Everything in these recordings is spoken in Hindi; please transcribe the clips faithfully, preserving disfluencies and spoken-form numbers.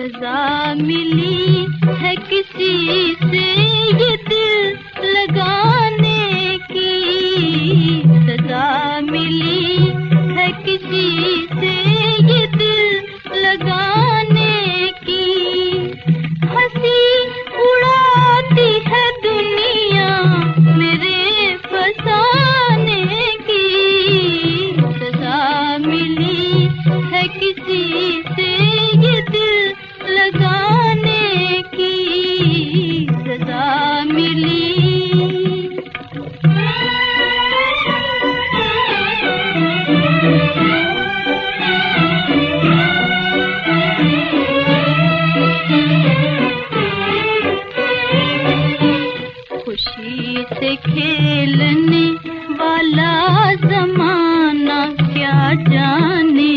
सजा मिली है किसी से ये दिल लगाने की, सजा मिली है किसी से ये दिल लगाने की। हंसी उड़ाती है दुनिया मेरे फसाने की, सजा मिली है किसी से ये दिल लगाने की, सजा मिली। खुशी से खेलने वाला ज़माना क्या जाने,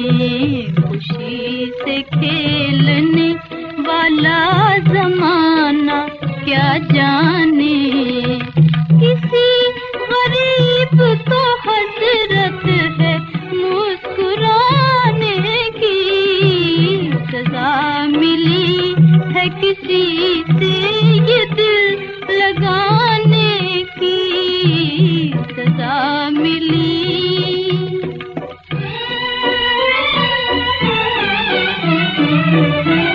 खुशी से खेलने वाला ज़माना क्या जाने। किसी गरीब को हसरत है मुस्कुराने की, सजा मिली है किसी से ये दिल लगाने की, सजा मिली। Thank you.